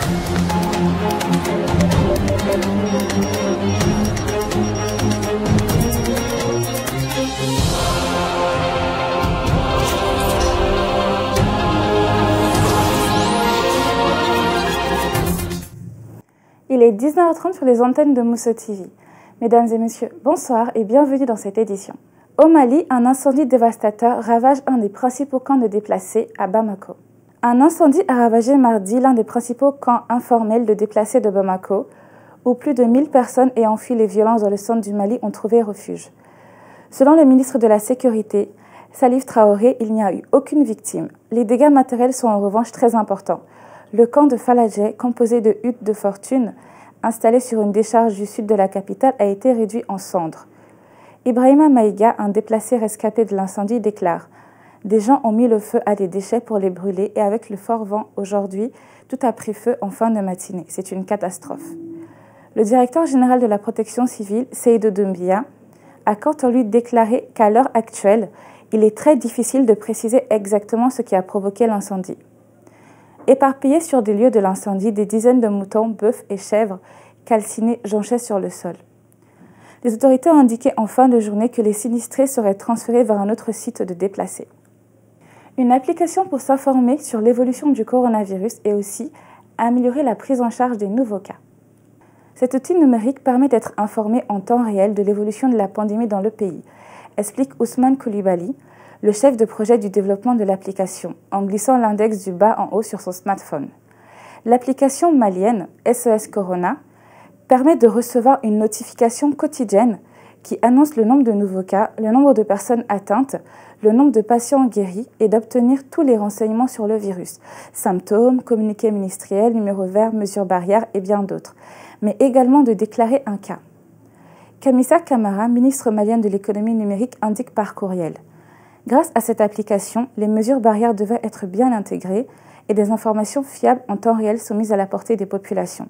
Il est 19h30 sur les antennes de Mousso TV. Mesdames et messieurs, bonsoir et bienvenue dans cette édition. Au Mali, un incendie dévastateur ravage un des principaux camps de déplacés à Bamako. Un incendie a ravagé mardi l'un des principaux camps informels de déplacés de Bamako, où plus de 1000 personnes ayant fui les violences dans le centre du Mali ont trouvé refuge. Selon le ministre de la Sécurité, Salif Traoré, il n'y a eu aucune victime. Les dégâts matériels sont en revanche très importants. Le camp de Falajeh, composé de huttes de fortune, installées sur une décharge du sud de la capitale, a été réduit en cendres. Ibrahima Maïga, un déplacé rescapé de l'incendie, déclare « Des gens ont mis le feu à des déchets pour les brûler et avec le fort vent aujourd'hui, tout a pris feu en fin de matinée. C'est une catastrophe. » Le directeur général de la protection civile, Seydou Doumbia, a quant à lui déclaré qu'à l'heure actuelle, il est très difficile de préciser exactement ce qui a provoqué l'incendie. Éparpillés sur des lieux de l'incendie, des dizaines de moutons, bœufs et chèvres calcinés jonchaient sur le sol. Les autorités ont indiqué en fin de journée que les sinistrés seraient transférés vers un autre site de déplacés. Une application pour s'informer sur l'évolution du coronavirus et aussi améliorer la prise en charge des nouveaux cas. Cet outil numérique permet d'être informé en temps réel de l'évolution de la pandémie dans le pays, explique Ousmane Koulibaly, le chef de projet du développement de l'application, en glissant l'index du bas en haut sur son smartphone. L'application malienne SOS Corona permet de recevoir une notification quotidienne qui annonce le nombre de nouveaux cas, le nombre de personnes atteintes, le nombre de patients guéris et d'obtenir tous les renseignements sur le virus, symptômes, communiqués ministériels, numéros verts, mesures barrières et bien d'autres, mais également de déclarer un cas. Kamisa Camara, ministre malienne de l'économie numérique, indique par courriel « Grâce à cette application, les mesures barrières devaient être bien intégrées et des informations fiables en temps réel sont mises à la portée des populations.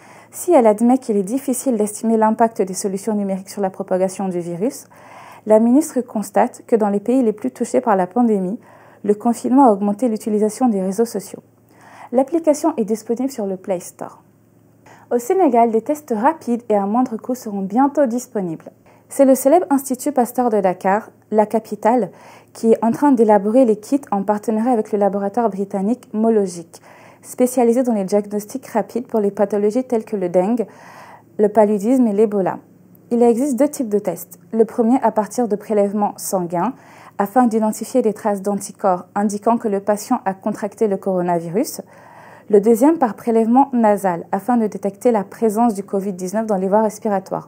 Si elle admet qu'il est difficile d'estimer l'impact des solutions numériques sur la propagation du virus, la ministre constate que dans les pays les plus touchés par la pandémie, le confinement a augmenté l'utilisation des réseaux sociaux. L'application est disponible sur le Play Store. Au Sénégal, des tests rapides et à moindre coût seront bientôt disponibles. C'est le célèbre Institut Pasteur de Dakar, la capitale, qui est en train d'élaborer les kits en partenariat avec le laboratoire britannique Mologic, spécialisé dans les diagnostics rapides pour les pathologies telles que le dengue, le paludisme et l'Ebola. Il existe deux types de tests. Le premier à partir de prélèvements sanguins, afin d'identifier des traces d'anticorps indiquant que le patient a contracté le coronavirus. Le deuxième par prélèvement nasal, afin de détecter la présence du Covid-19 dans les voies respiratoires.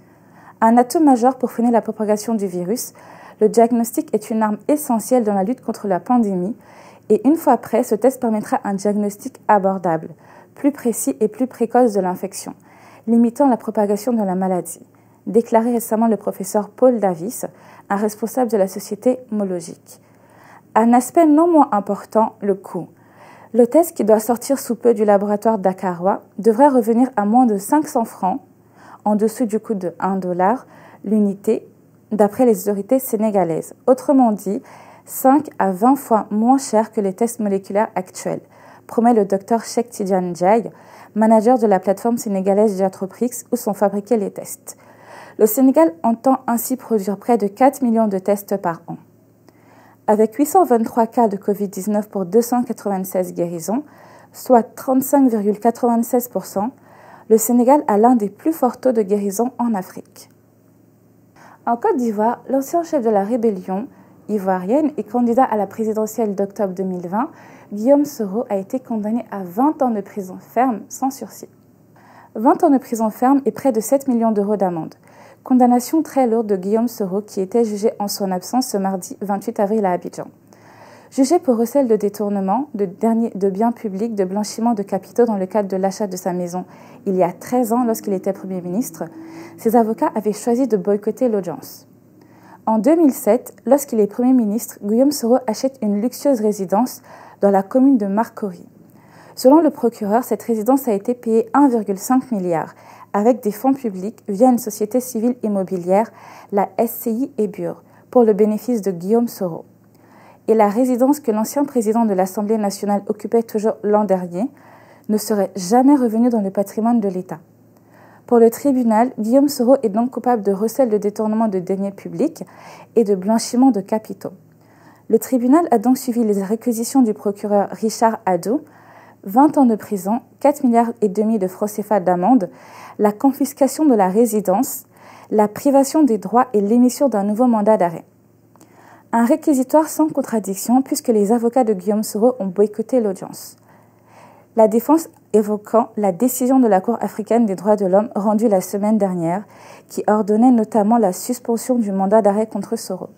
Un atout majeur pour freiner la propagation du virus, le diagnostic est une arme essentielle dans la lutte contre la pandémie et une fois prêt, ce test permettra un diagnostic abordable, plus précis et plus précoce de l'infection, limitant la propagation de la maladie, déclaré récemment le professeur Paul Davis, un responsable de la société Mologic. Un aspect non moins important, le coût. Le test qui doit sortir sous peu du laboratoire dakarois devrait revenir à moins de 500 francs, en dessous du coût de 1 $, l'unité, d'après les autorités sénégalaises. Autrement dit, 5 à 20 fois moins cher que les tests moléculaires actuels, promet le Dr Cheikh Tidiane Ndiaye, manager de la plateforme sénégalaise Diatroprix où sont fabriqués les tests. Le Sénégal entend ainsi produire près de 4 millions de tests par an. Avec 823 cas de Covid-19 pour 296 guérisons, soit 35,96%, le Sénégal a l'un des plus forts taux de guérison en Afrique. En Côte d'Ivoire, l'ancien chef de la rébellion ivoirienne et candidat à la présidentielle d'octobre 2020, Guillaume Soro a été condamné à 20 ans de prison ferme sans sursis. 20 ans de prison ferme et près de 7 millions d'euros d'amende. Condamnation très lourde de Guillaume Soro qui était jugé en son absence ce mardi 28 avril à Abidjan. Jugé pour recel de détournement de biens publics, de blanchiment de capitaux dans le cadre de l'achat de sa maison il y a 13 ans lorsqu'il était Premier ministre, ses avocats avaient choisi de boycotter l'audience. En 2007, lorsqu'il est Premier ministre, Guillaume Soro achète une luxueuse résidence dans la commune de Marcory. Selon le procureur, cette résidence a été payée 1,5 milliard avec des fonds publics via une société civile immobilière, la SCI Ebur, pour le bénéfice de Guillaume Soro. Et la résidence que l'ancien président de l'Assemblée nationale occupait toujours l'an dernier ne serait jamais revenu dans le patrimoine de l'État. Pour le tribunal, Guillaume Soro est donc coupable de recel de détournement de deniers publics et de blanchiment de capitaux. Le tribunal a donc suivi les réquisitions du procureur Richard Hadou, 20 ans de prison, 4,5 milliards de francs CFA d'amende, la confiscation de la résidence, la privation des droits et l'émission d'un nouveau mandat d'arrêt. Un réquisitoire sans contradiction puisque les avocats de Guillaume Soro ont boycotté l'audience. La défense évoquant la décision de la Cour africaine des droits de l'homme rendue la semaine dernière qui ordonnait notamment la suspension du mandat d'arrêt contre Soro.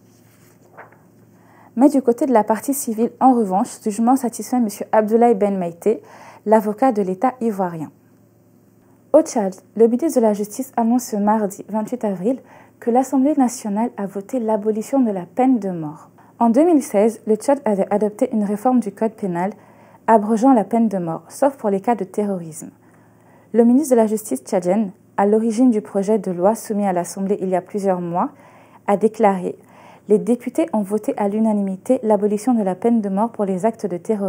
Mais du côté de la partie civile, en revanche, ce jugement satisfait M. Abdoulaye Ben Maïté, l'avocat de l'État ivoirien. Au Tchad, le ministre de la Justice annonce ce mardi 28 avril que l'Assemblée nationale a voté l'abolition de la peine de mort. En 2016, le Tchad avait adopté une réforme du code pénal abrogeant la peine de mort, sauf pour les cas de terrorisme. Le ministre de la Justice tchadienne, à l'origine du projet de loi soumis à l'Assemblée il y a plusieurs mois, a déclaré « Les députés ont voté à l'unanimité l'abolition de la peine de mort pour les actes de terrorisme ».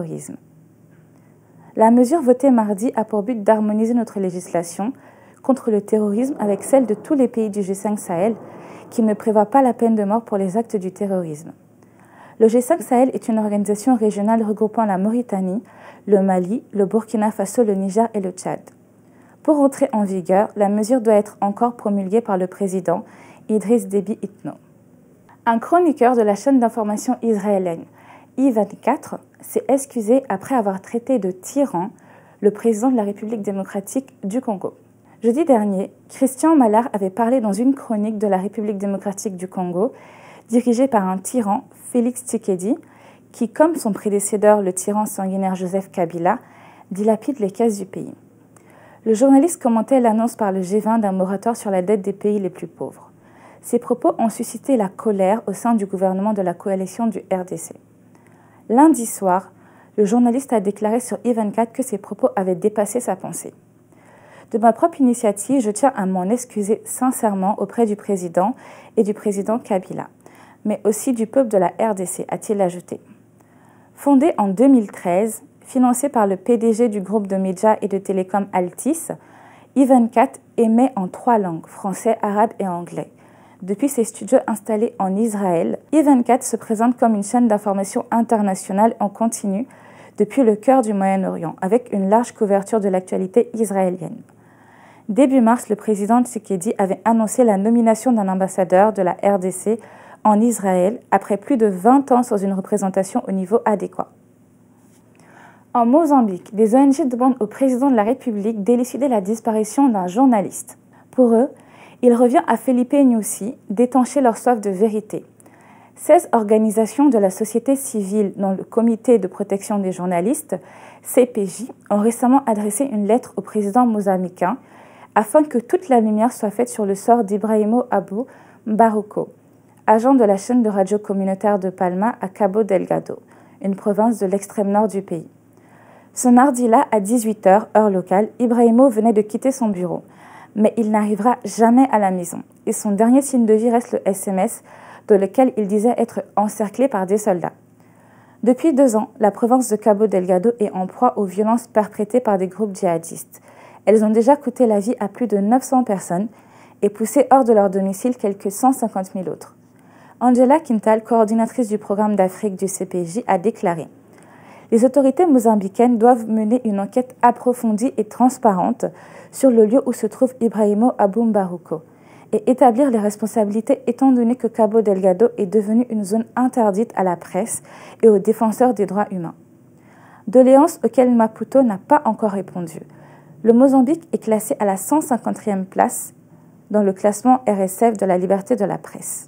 La mesure votée mardi a pour but d'harmoniser notre législation contre le terrorisme avec celle de tous les pays du G5 Sahel qui ne prévoient pas la peine de mort pour les actes du terrorisme. Le G5 Sahel est une organisation régionale regroupant la Mauritanie, le Mali, le Burkina Faso, le Niger et le Tchad. Pour entrer en vigueur, la mesure doit être encore promulguée par le président Idriss Déby Itno. Un chroniqueur de la chaîne d'information israélienne I24 s'est excusé après avoir traité de tyran le président de la République démocratique du Congo. Jeudi dernier, Christian Malard avait parlé dans une chronique de la République démocratique du Congo, dirigée par un tyran, Félix Tshisekedi, qui, comme son prédécesseur, le tyran sanguinaire Joseph Kabila, dilapide les caisses du pays. Le journaliste commentait l'annonce par le G20 d'un moratoire sur la dette des pays les plus pauvres. Ces propos ont suscité la colère au sein du gouvernement de la coalition du RDC. Lundi soir, le journaliste a déclaré sur I24 que ses propos avaient dépassé sa pensée. De ma propre initiative, je tiens à m'en excuser sincèrement auprès du président et du président Kabila, mais aussi du peuple de la RDC, a-t-il ajouté. Fondé en 2013, financé par le PDG du groupe de médias et de télécom Altis, I24 émet en 3 langues, français, arabe et anglais. Depuis ses studios installés en Israël, I24 se présente comme une chaîne d'information internationale en continu depuis le cœur du Moyen-Orient, avec une large couverture de l'actualité israélienne. Début mars, le président Tshisekedi avait annoncé la nomination d'un ambassadeur de la RDC en Israël après plus de 20 ans sans une représentation au niveau adéquat. En Mozambique, des ONG demandent au président de la République d'élucider la disparition d'un journaliste. Pour eux, il revient à Felipe Nyusi d'étancher leur soif de vérité. 16 organisations de la société civile, dont le Comité de protection des journalistes, CPJ, ont récemment adressé une lettre au président mozambicain afin que toute la lumière soit faite sur le sort d'Ibrahimo Abou Mbaruko, agent de la chaîne de radio communautaire de Palma à Cabo Delgado, une province de l'extrême nord du pays. Ce mardi-là, à 18h, heure locale, Ibrahimo venait de quitter son bureau. Mais il n'arrivera jamais à la maison. Et son dernier signe de vie reste le SMS dans lequel il disait être encerclé par des soldats. Depuis 2 ans, la province de Cabo Delgado est en proie aux violences perpétrées par des groupes djihadistes. Elles ont déjà coûté la vie à plus de 900 personnes et poussé hors de leur domicile quelques 150 000 autres. Angela Quintal, coordinatrice du programme d'Afrique du CPJ, a déclaré « Les autorités mozambicaines doivent mener une enquête approfondie et transparente sur le lieu où se trouve Ibrahimo Abou Mbaruko et établir les responsabilités étant donné que Cabo Delgado est devenu une zone interdite à la presse et aux défenseurs des droits humains. » Doléance auquel Maputo n'a pas encore répondu. Le Mozambique est classé à la 150e place dans le classement RSF de la liberté de la presse.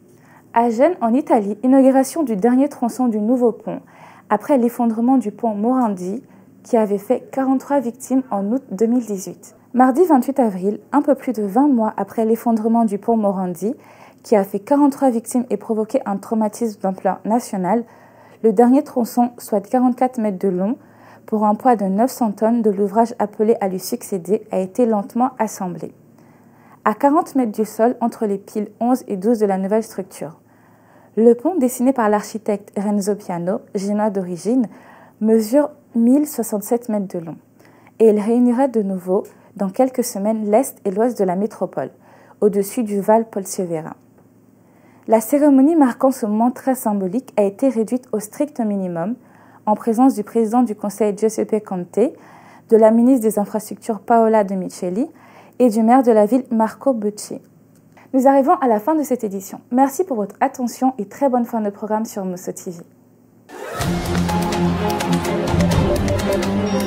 À Gênes, en Italie, inauguration du dernier tronçon du nouveau pont, après l'effondrement du pont Morandi, qui avait fait 43 victimes en août 2018. Mardi 28 avril, un peu plus de 20 mois après l'effondrement du pont Morandi, qui a fait 43 victimes et provoqué un traumatisme d'ampleur nationale, le dernier tronçon, soit 44 mètres de long, pour un poids de 900 tonnes de l'ouvrage appelé à lui succéder, a été lentement assemblé. À 40 mètres du sol, entre les piles 11 et 12 de la nouvelle structure. Le pont, dessiné par l'architecte Renzo Piano, génois d'origine, mesure 1067 mètres de long. et il réunira de nouveau, dans quelques semaines, l'Est et l'Ouest de la métropole, au-dessus du Val Polcevera. La cérémonie marquant ce moment très symbolique a été réduite au strict minimum, en présence du président du Conseil Giuseppe Conte, de la ministre des Infrastructures Paola De Micheli et du maire de la ville Marco Bucci. Nous arrivons à la fin de cette édition. Merci pour votre attention et très bonne fin de programme sur Mousso TV.